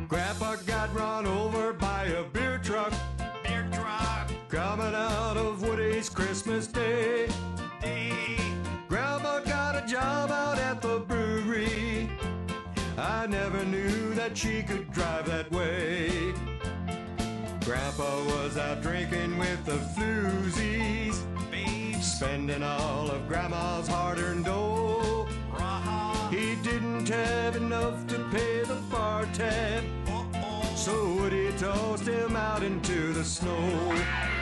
Grandpa got run over by a beer truck. Beer truck. Coming out of Woody's Christmas Day. Grandpa got a job out at the brewery. I never knew that she could drive that way. Grandpa was out drinking with the floozies, spending all of Grandma's hard-earned dough. He didn't have enough to pay the bar tab, so Woody tossed him out into the snow.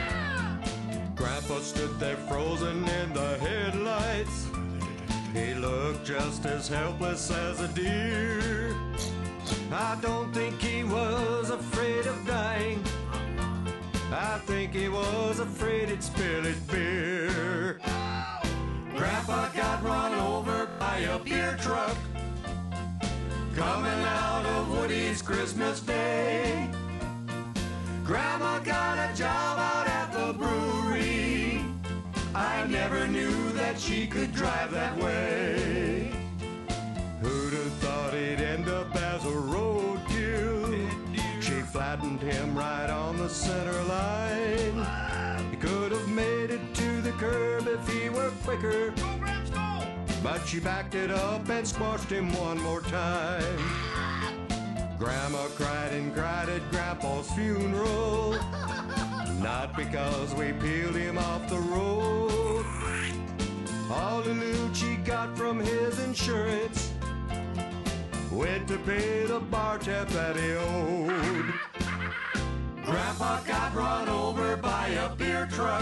Grandpa stood there frozen in the headlights. He looked just as helpless as a deer. I don't think he was afraid of dying. I think he was afraid he'd spill his beer. Grandpa got run over by a beer truck coming out of Woody's Christmas Day. Grandma got a job out at the brewery. I never knew that she could drive that way. Who'd have thought he'd end up as a roadkill? She flattened him right on the center line. He could have made it to the curb if he were quicker, but she backed it up and squashed him one more time. Grandma cried and cried at Grandpa's funeral, not because we peeled him off the road. All the loot she got from his insurance went to pay the bar tab that he owed. Grandpa got run over by a beer truck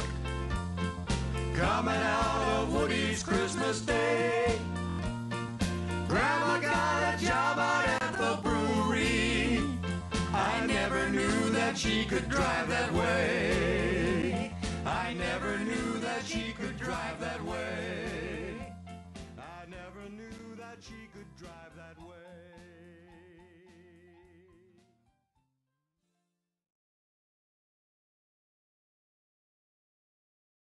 coming out of Woody's Christmas Day. Grandma got a job out at the brewery. I never knew that she could drive that way.